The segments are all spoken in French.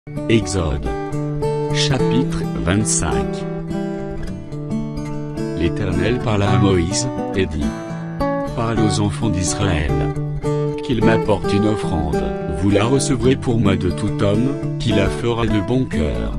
Exode. Chapitre 25. L'Éternel parla à Moïse, et dit: Parle aux enfants d'Israël, qu'ils m'apportent une offrande, vous la recevrez pour moi de tout homme, qui la fera de bon cœur.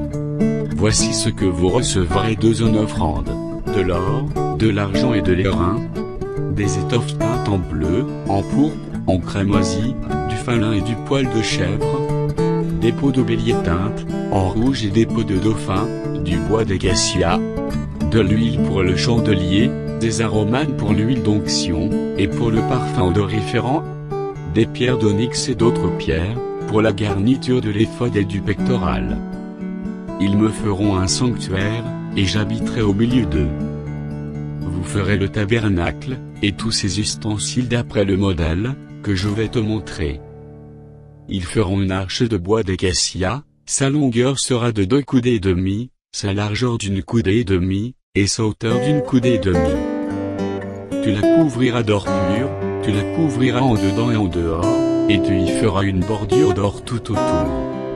Voici ce que vous recevrez en offrande: de l'or, de l'argent et de l'airain, des étoffes teintes en bleu, en pourpre, en cramoisi, du fin lin et du poil de chèvre, des peaux de bélier teintes en rouge et des peaux de dauphin, du bois d'acacia, de l'huile pour le chandelier, des aromates pour l'huile d'onction, et pour le parfum odoriférant, des pierres d'onyx et d'autres pierres, pour la garniture de l'éphod et du pectoral. Ils me feront un sanctuaire, et j'habiterai au milieu d'eux. Vous ferez le tabernacle, et tous ses ustensiles d'après le modèle, que je vais te montrer. Ils feront une arche de bois d'acacia, sa longueur sera de 2 coudées et demie, sa largeur d'une coudée et demie, et sa hauteur d'une coudée et demie. Tu la couvriras d'or pur, tu la couvriras en dedans et en dehors, et tu y feras une bordure d'or tout autour.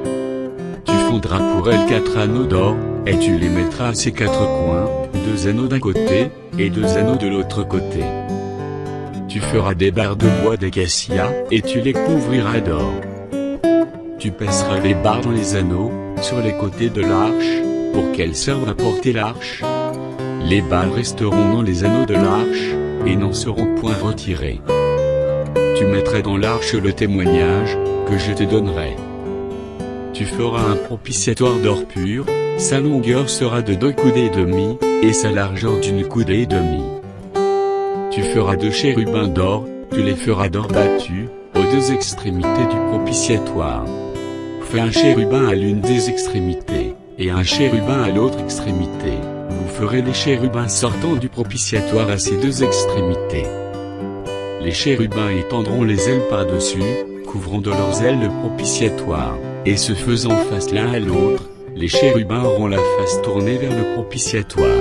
Tu fondras pour elle 4 anneaux d'or, et tu les mettras à ses 4 coins, 2 anneaux d'un côté, et 2 anneaux de l'autre côté. Tu feras des barres de bois d'acacia, et tu les couvriras d'or. Tu pèseras les barres dans les anneaux, sur les côtés de l'arche, pour qu'elles servent à porter l'arche. Les barres resteront dans les anneaux de l'arche, et n'en seront point retirées. Tu mettras dans l'arche le témoignage, que je te donnerai. Tu feras un propitiatoire d'or pur, sa longueur sera de 2 coudées et demie, et sa largeur d'une coudée et demie. Tu feras 2 chérubins d'or, tu les feras d'or battu, aux 2 extrémités du propitiatoire. Fais un chérubin à l'une des extrémités, et un chérubin à l'autre extrémité. Vous ferez les chérubins sortant du propitiatoire à ces 2 extrémités. Les chérubins étendront les ailes par-dessus, couvrant de leurs ailes le propitiatoire, et se faisant face l'un à l'autre, les chérubins auront la face tournée vers le propitiatoire.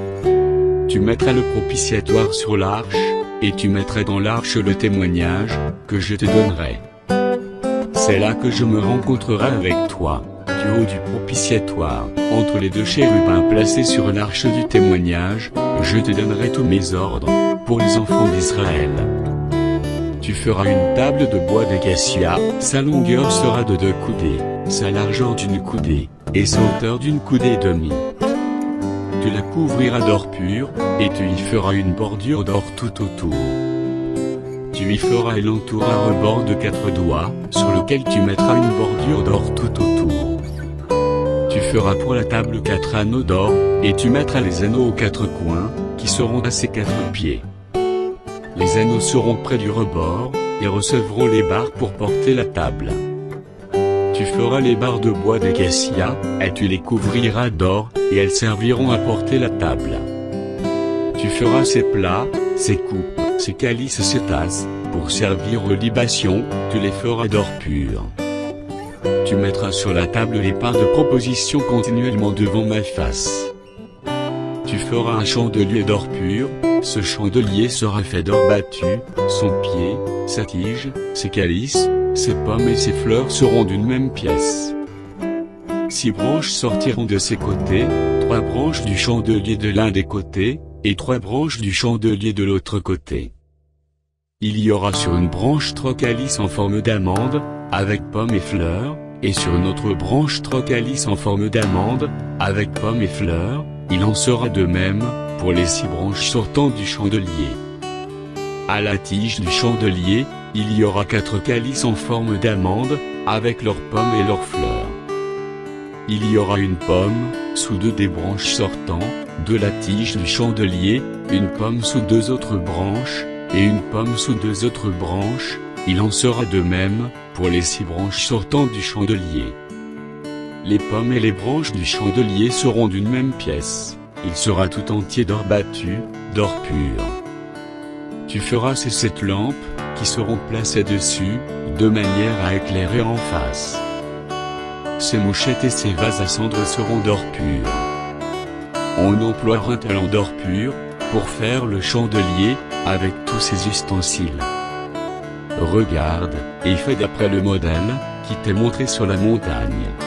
Tu mettras le propitiatoire sur l'arche, et tu mettras dans l'arche le témoignage, que je te donnerai. C'est là que je me rencontrerai avec toi, du haut du propitiatoire, entre les 2 chérubins placés sur l'arche du témoignage, je te donnerai tous mes ordres, pour les enfants d'Israël. Tu feras une table de bois d'acacia, sa longueur sera de 2 coudées, sa largeur d'une coudée, et sa hauteur d'une coudée et demie. Tu la couvriras d'or pur, et tu y feras une bordure d'or tout autour. Tu y feras l'entour à rebord de 4 doigts, sur lequel tu mettras une bordure d'or tout autour. Tu feras pour la table 4 anneaux d'or, et tu mettras les anneaux aux 4 coins, qui seront à ses 4 pieds. Les anneaux seront près du rebord, et recevront les barres pour porter la table. Tu feras les barres de bois d'acacia, et tu les couvriras d'or, et elles serviront à porter la table. Tu feras ses plats, ses coupes, ses calices et ses tasses, pour servir aux libations, tu les feras d'or pur. Tu mettras sur la table les pains de proposition continuellement devant ma face. Tu feras un chandelier d'or pur, ce chandelier sera fait d'or battu, son pied, sa tige, ses calices, ses pommes et ses fleurs seront d'une même pièce. 6 branches sortiront de ses côtés, 3 branches du chandelier de l'un des côtés, et 3 branches du chandelier de l'autre côté. Il y aura sur une branche 3 calices en forme d'amande, avec pommes et fleurs, et sur une autre branche 3 calices en forme d'amande, avec pommes et fleurs, il en sera de même, pour les 6 branches sortant du chandelier. À la tige du chandelier, il y aura 4 calices en forme d'amande, avec leurs pommes et leurs fleurs. Il y aura une pomme, sous 2 des branches sortant, de la tige du chandelier, une pomme sous 2 autres branches, et une pomme sous 2 autres branches, il en sera de même, pour les 6 branches sortant du chandelier. Les pommes et les branches du chandelier seront d'une même pièce, il sera tout entier d'or battu, d'or pur. Tu feras ces 7 lampes, qui seront placées dessus, de manière à éclairer en face. Ces mouchettes et ces vases à cendre seront d'or pur. On emploiera un talent d'or pur, pour faire le chandelier, avec tous ses ustensiles. Regarde, et fais d'après le modèle, qui t'est montré sur la montagne.